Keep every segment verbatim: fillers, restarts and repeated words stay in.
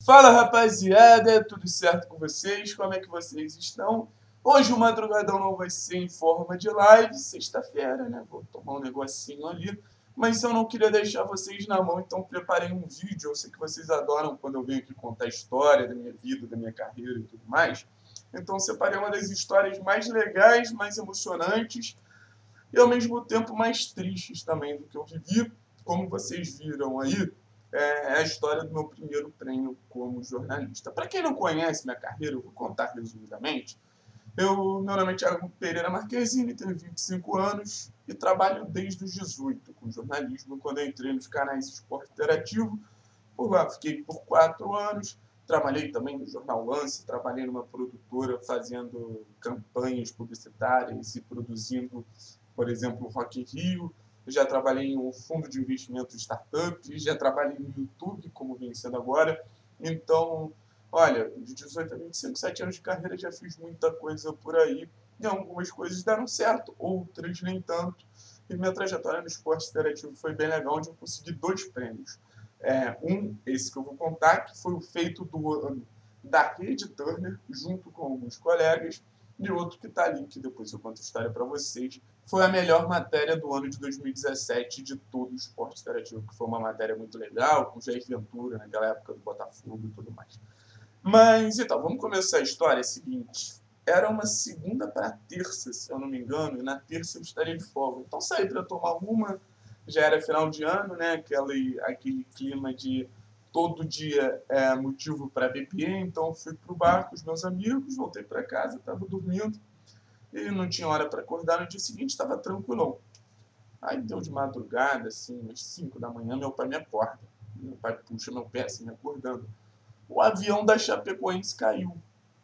Fala, rapaziada, tudo certo com vocês? Como é que vocês estão? Hoje o madrugadão não vai ser em forma de live, sexta-feira, né? Vou tomar um negocinho ali, mas eu não queria deixar vocês na mão, então preparei um vídeo. Eu sei que vocês adoram quando eu venho aqui contar a história da minha vida, da minha carreira e tudo mais. Então separei uma das histórias mais legais, mais emocionantes e ao mesmo tempo mais tristes também do que eu vivi. Como vocês viram aí, é a história do meu primeiro treino como jornalista. Para quem não conhece minha carreira, eu vou contar resumidamente. Eu, meu nome é Thiago Pereira Marquezine, tenho vinte e cinco anos e trabalho desde os dezoito com jornalismo, quando eu entrei nos canais Esporte Interativo. Por lá fiquei por quatro anos, trabalhei também no Jornal Lance, trabalhei numa produtora fazendo campanhas publicitárias e produzindo, por exemplo, o Rock in Rio. Eu já trabalhei em um fundo de investimento de startups, já trabalhei no YouTube, como vem sendo agora. Então, olha, de dezoito a vinte e cinco, sete anos de carreira, já fiz muita coisa por aí. E algumas coisas deram certo, outras nem tanto. E minha trajetória no esporte interativo foi bem legal, onde eu consegui dois prêmios. É, um, esse que eu vou contar, que foi o feito do ano da Rede Turner, junto com alguns colegas, e outro que está ali, que depois eu conto a história para vocês. Foi a melhor matéria do ano de dois mil e dezessete de todo o esporte interativo, que foi uma matéria muito legal, com Jair Ventura, naquela época do Botafogo e tudo mais. Mas, então, vamos começar a história. É a seguinte, era uma segunda para terça, se eu não me engano, e na terça eu estaria de folga. Então saí para tomar uma, já era final de ano, né? Aquele, aquele clima de todo dia é motivo para beber, então fui pro bar com os meus amigos, voltei para casa, estava dormindo e não tinha hora para acordar. No dia seguinte estava tranquilão. Aí deu de madrugada, assim, umas cinco da manhã, meu pai me acorda. Meu pai puxa meu pé assim, me acordando. O avião da Chapecoense caiu.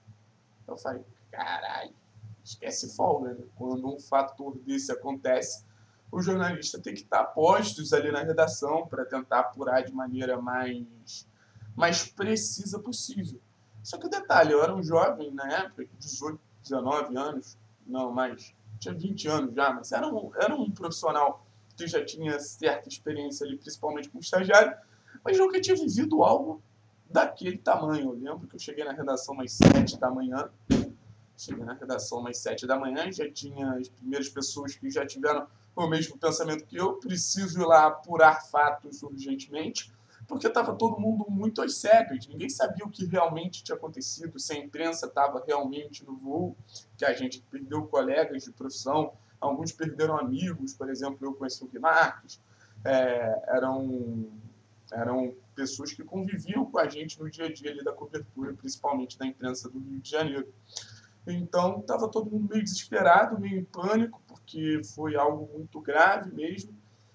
Eu falei, caralho, esquece folga, né? Quando um fator desse acontece, o jornalista tem que estar postos ali na redação para tentar apurar de maneira mais, mais precisa possível. Só que o detalhe, eu era um jovem na época, dezoito, dezenove anos, não mais, tinha vinte anos já, mas era um, era um profissional que já tinha certa experiência ali, principalmente como estagiário, mas nunca tinha vivido algo daquele tamanho. Eu lembro que eu cheguei na redação umas sete da manhã, cheguei na redação umas sete da manhã, já tinha as primeiras pessoas que já tiveram o mesmo pensamento que eu, preciso ir lá apurar fatos urgentemente, porque estava todo mundo muito às cegas, ninguém sabia o que realmente tinha acontecido, se a imprensa estava realmente no voo, que a gente perdeu colegas de profissão, alguns perderam amigos, por exemplo, eu conheci o Gui Marques, é, eram, eram pessoas que conviviam com a gente no dia a dia ali da cobertura, principalmente da imprensa do Rio de Janeiro. Então, estava todo mundo meio desesperado, meio em pânico, porque foi algo muito grave mesmo.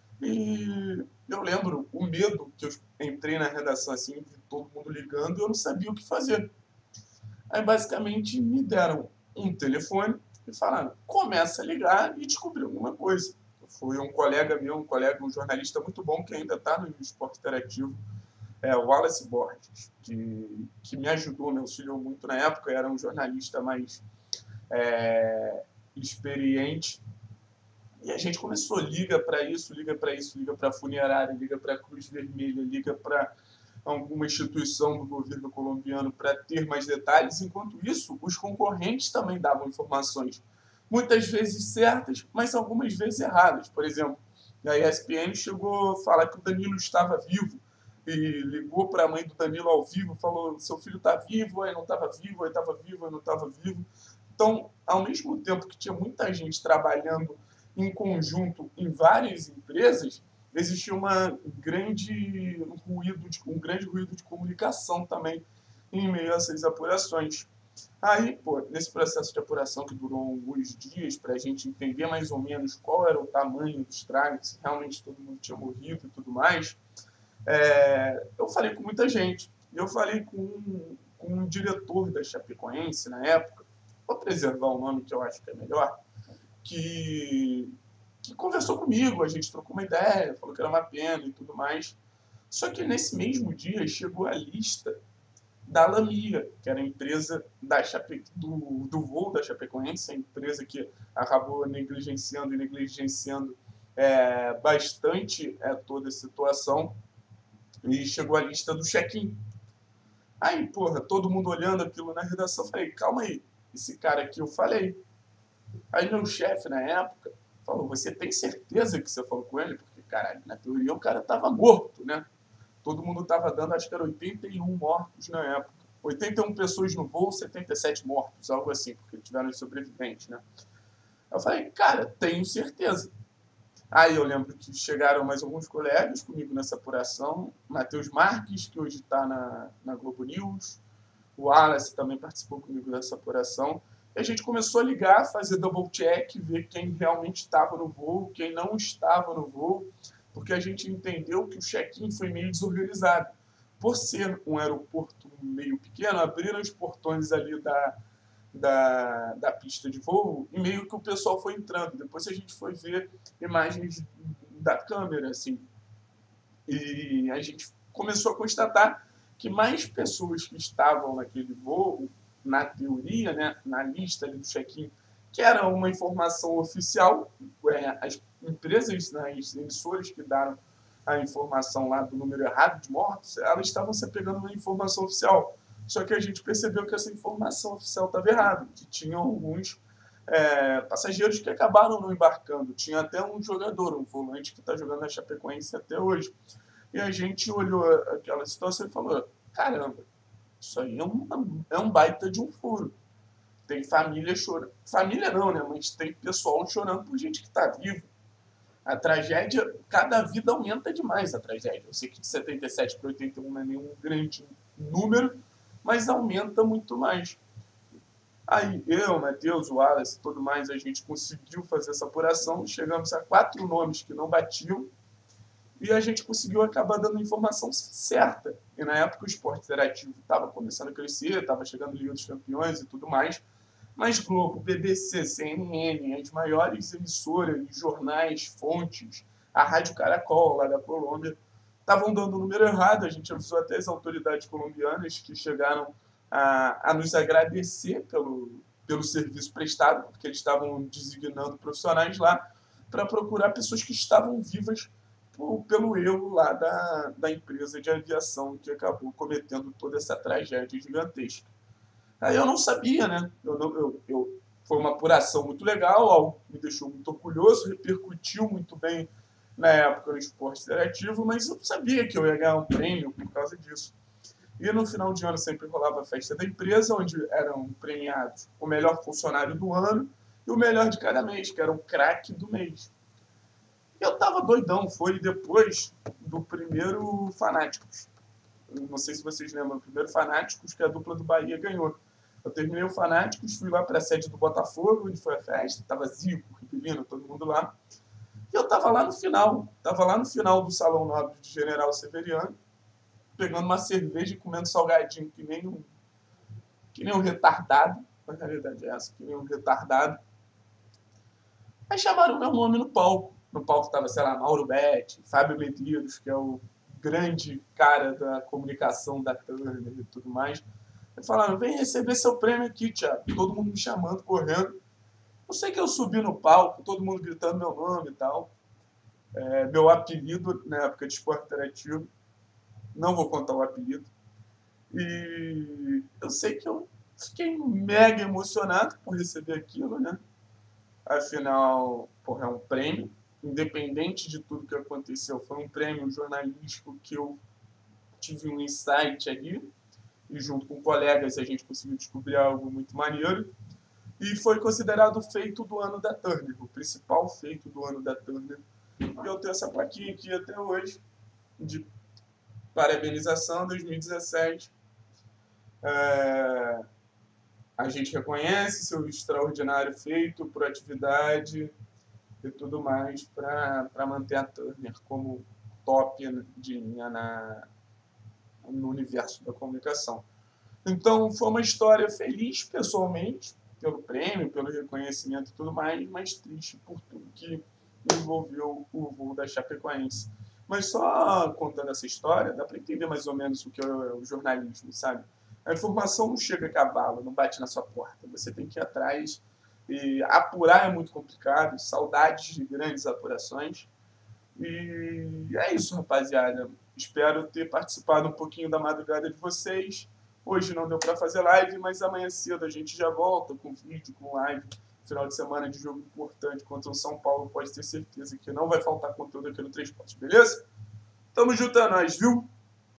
E eu lembro o medo que eu entrei na redação assim, de todo mundo ligando, e eu não sabia o que fazer. Aí, basicamente, me deram um telefone e falaram, começa a ligar e descobrir alguma coisa. Foi um colega meu, um colega, um jornalista muito bom, que ainda está no esporte interativo, é, o Wallace Borges, que, que me ajudou, me auxiliou muito na época, era um jornalista mais é, experiente. E a gente começou, liga para isso, liga para isso, liga para a funerária, liga para a Cruz Vermelha, liga para alguma instituição do governo colombiano para ter mais detalhes. Enquanto isso, os concorrentes também davam informações, muitas vezes certas, mas algumas vezes erradas. Por exemplo, a E S P N chegou a falar que o Danilo estava vivo e ligou para a mãe do Danilo ao vivo, falou, seu filho está vivo, aí não estava vivo, aí estava vivo, aí não estava vivo. Então, ao mesmo tempo que tinha muita gente trabalhando em conjunto em várias empresas, existia uma grande ruído de, um grande ruído de comunicação também em meio a essas apurações. Aí, pô, nesse processo de apuração que durou alguns dias, para a gente entender mais ou menos qual era o tamanho do estrago, se realmente todo mundo tinha morrido e tudo mais, é, eu falei com muita gente. Eu falei com, com um diretor da Chapecoense na época, vou preservar o nome que eu acho que é melhor, que, que conversou comigo, a gente trocou uma ideia, falou que era uma pena e tudo mais. Só que nesse mesmo dia chegou a lista da Lamia, que era a empresa da Chape, do, do voo da Chapecoense, a empresa que acabou negligenciando e negligenciando é, bastante é, toda a situação, e chegou a lista do check-in. Aí, porra, todo mundo olhando aquilo na redação, eu falei, calma aí, esse cara aqui eu falei. Aí meu chefe, na época, falou, você tem certeza que você falou com ele? Porque, caralho, na teoria o cara tava morto, né? Todo mundo tava dando, acho que era oitenta e um mortos na época. oitenta e uma pessoas no voo, setenta e sete mortos, algo assim, porque tiveram sobreviventes, né? Eu falei, cara, tenho certeza. Aí eu lembro que chegaram mais alguns colegas comigo nessa apuração. Matheus Marques, que hoje está na, na Globo News. O Wallace também participou comigo dessa apuração. E a gente começou a ligar, fazer double check, ver quem realmente estava no voo, quem não estava no voo, porque a gente entendeu que o check-in foi meio desorganizado. Por ser um aeroporto meio pequeno, abriram os portões ali da, da, da pista de voo e meio que o pessoal foi entrando. Depois a gente foi ver imagens da câmera, assim, e a gente começou a constatar que mais pessoas que estavam naquele voo, na teoria, né, na lista ali do check-in, que era uma informação oficial, é, as empresas, né, as emissoras que deram a informação lá do número errado de mortos, elas estavam se apegando na informação oficial. Só que a gente percebeu que essa informação oficial estava errada, que tinham alguns é, passageiros que acabaram não embarcando. Tinha até um jogador, um volante que está jogando na Chapecoense até hoje. E a gente olhou aquela situação e falou, caramba, isso aí é um, é um baita de um furo. Tem família chorando. Família não, né? Mas tem pessoal chorando por gente que está viva. A tragédia, cada vida aumenta demais a tragédia. Eu sei que de setenta e sete para oitenta e um não é nenhum grande número, mas aumenta muito mais. Aí eu, Matheus, o Wallace e tudo mais, a gente conseguiu fazer essa apuração. Chegamos a quatro nomes que não batiam e a gente conseguiu acabar dando a informação certa. E na época o esporte interativo estava começando a crescer, estava chegando Liga dos Campeões e tudo mais. Mas Globo, B B C, C N N, as maiores emissoras, jornais, fontes, a Rádio Caracol, lá da Colômbia, estavam dando o número errado. A gente avisou até as autoridades colombianas que chegaram a, a nos agradecer pelo, pelo serviço prestado, porque eles estavam designando profissionais lá para procurar pessoas que estavam vivas por, pelo erro lá da, da empresa de aviação que acabou cometendo toda essa tragédia gigantesca. Aí eu não sabia, né? Eu, não, eu, eu, foi uma apuração muito legal, algo que me deixou muito orgulhoso, repercutiu muito bem na época no esporte interativo, mas eu não sabia que eu ia ganhar um prêmio por causa disso. E no final de ano sempre rolava a festa da empresa, onde eram premiados o melhor funcionário do ano e o melhor de cada mês, que era o craque do mês. E eu tava doidão, foi depois do primeiro Fanáticos. Não sei se vocês lembram, o primeiro Fanáticos que a dupla do Bahia ganhou. Eu terminei o Fanáticos, fui lá para a sede do Botafogo, onde foi a festa, tava Zico, Rivelino, todo mundo lá. E eu tava lá no final, tava lá no final do Salão Nobre de General Severiano, pegando uma cerveja e comendo salgadinho, que nem um, que nem um retardado. Na realidade é essa, que nem um retardado. Aí chamaram o meu nome no palco. No palco tava, sei lá, Mauro Betti, Fábio Medeiros, que é o grande cara da comunicação da Turner e tudo mais. Aí falaram, vem receber seu prêmio aqui, Thiago. Todo mundo me chamando, correndo. Eu sei que eu subi no palco, todo mundo gritando meu nome e tal. É, meu apelido, na época de esporte interativo, não vou contar o apelido. E eu sei que eu fiquei mega emocionado por receber aquilo, né? Afinal, porra, é um prêmio. Independente de tudo que aconteceu, foi um prêmio jornalístico que eu tive um insight ali. E junto com colegas a gente conseguiu descobrir algo muito maneiro. E foi considerado o feito do ano da Turner, o principal feito do ano da Turner. E eu tenho essa plaquinha aqui até hoje, de parabenização dois mil e dezessete. É, a gente reconhece seu extraordinário feito por atividade e tudo mais para manter a Turner como top de linha na, no universo da comunicação. Então, foi uma história feliz, pessoalmente, pelo prêmio, pelo reconhecimento e tudo mais, mas triste por tudo que envolveu o voo da Chapecoense. Mas só contando essa história, dá para entender mais ou menos o que é o jornalismo, sabe? A informação não chega a cavalo, não bate na sua porta. Você tem que ir atrás e apurar é muito complicado, saudades de grandes apurações. E é isso, rapaziada. Espero ter participado um pouquinho da madrugada de vocês. Hoje não deu para fazer live, mas amanhã cedo a gente já volta com vídeo, com live. Final de semana de jogo importante contra o São Paulo, pode ter certeza que não vai faltar conteúdo aqui no Três Pontos, beleza? Tamo junto, é nóis, viu?